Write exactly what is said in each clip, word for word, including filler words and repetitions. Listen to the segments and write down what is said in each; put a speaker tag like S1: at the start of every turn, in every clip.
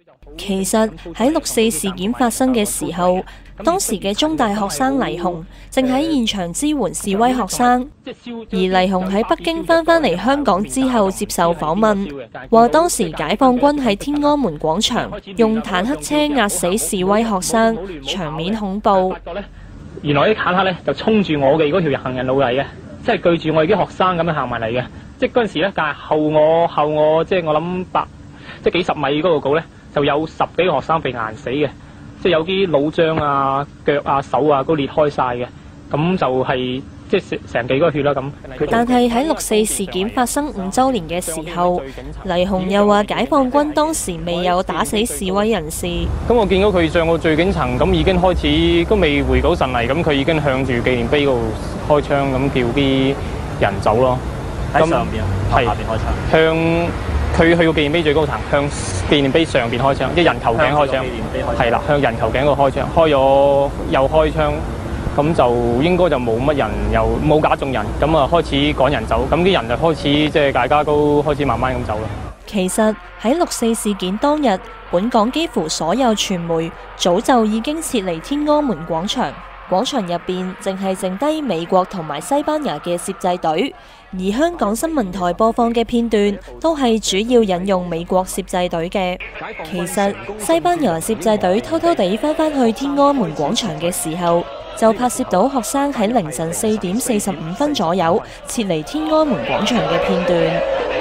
S1: 其實喺六四事件發生嘅時候，當時嘅中大學生黎雄正喺現場支援示威學生，而黎雄喺北京翻返嚟香港之後接受訪問，話當時解放軍喺天安門廣場用坦克車壓死示威學生，場面恐怖。
S2: 原來啲坦克咧就衝住我嘅嗰條行人路嚟嘅，即係對住我哋啲學生咁樣行埋嚟嘅。即係嗰陣時咧，但係後我後我即係我諗百即係幾十米嗰度高咧，就有十幾個學生被壓死嘅，即係有啲腦漿啊、腳啊、手啊都裂開晒嘅，咁就係、是、即係成成幾個血啦咁。
S1: 但係喺六四事件發生五週年嘅時候，黎雄又話解放軍當時未有打死示威人士。
S2: 咁我見到佢上個最頂層，咁已經開始都未回到神嚟，咁佢已經向住紀念碑嗰度開槍，咁叫啲人走咯。
S3: 喺上邊啊，係下邊開槍。
S2: 向佢去到紀念碑最高層，向紀念碑上邊開槍，即係人頭頸開槍。係啦，向人頭頸嗰度開槍，開咗又開槍，咁就應該就冇乜人，又冇打中人，咁啊開始趕人走，咁啲人就開始即係大家都開始慢慢咁走啦。
S1: 其實喺六四事件當日，本港幾乎所有傳媒早就已經撤離天安門廣場。廣場入邊淨係剩低美國同埋西班牙嘅攝製隊，而香港新聞台播放嘅片段都係主要引用美國攝製隊嘅。其實西班牙攝製隊偷偷地翻返去天安門廣場嘅時候，就拍攝到學生喺凌晨四點四十五分左右撤離天安門廣場嘅片段。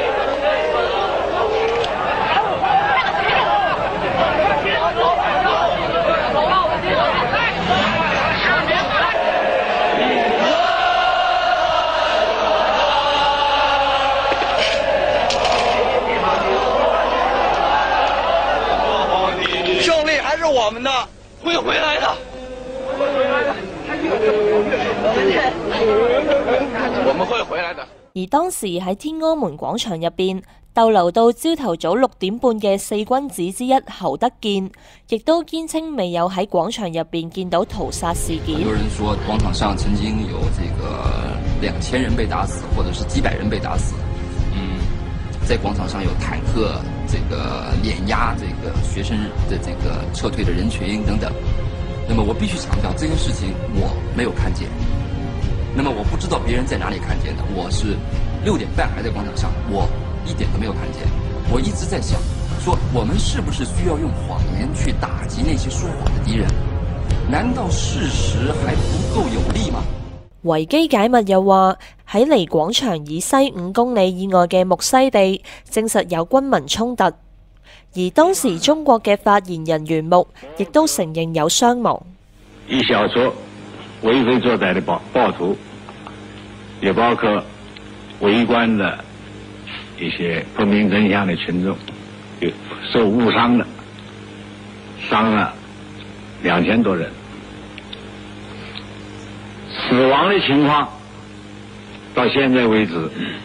S4: 是我們的，會回來的，會回來的，我們會回來的。
S1: 而當時喺天安門廣場入邊逗留到朝頭早六點半嘅四君子之一侯德健，亦都堅稱未有喺廣場入邊見到屠殺事件。
S5: 很多人說廣場上曾經有這個兩千人被打死，或者是幾百人被打死。嗯，在廣場上有坦克。這個碾壓這個學生的這個撤退的人群等等，那麼我必須強調這件事情我沒有看見，那麼我不知道別人在哪裡看見的。我是六點半還在廣場上，我一點都沒有看見。我一直在想，說我們是不是需要用謊言去打擊那些說謊的敵人？難道事實還不夠有力嗎？
S1: 維基解密又話喺離廣場以西五公里以外嘅木樨地證實有軍民衝突，而當時中國嘅發言人袁木亦都承認有傷亡。
S6: 一小撮為非作歹的暴暴徒，也包括圍觀的一些不明真相的群眾，有受誤傷的，傷了兩千多人。死亡的情況到現在為止，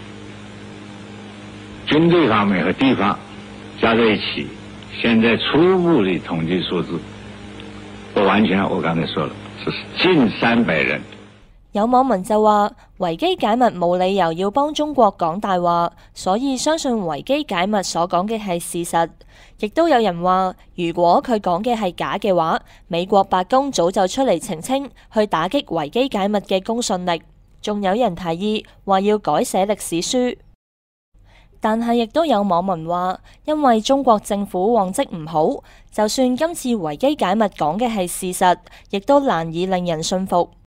S6: 軍隊方面和地方加在一起，現在初步的統計數字不完全，我剛才說了，是近三百人。
S1: 有網民就話維基解密冇理由要幫中國講大話，所以相信維基解密所講嘅係事實。亦都有人話，如果佢講嘅係假嘅話，美國白宮早就出嚟澄清，去打擊維基解密嘅公信力。仲有人提議話要改寫歷史書，但係亦都有網民話，因為中國政府往績唔好，就算今次維基解密講嘅係事實，亦都難以令人信服。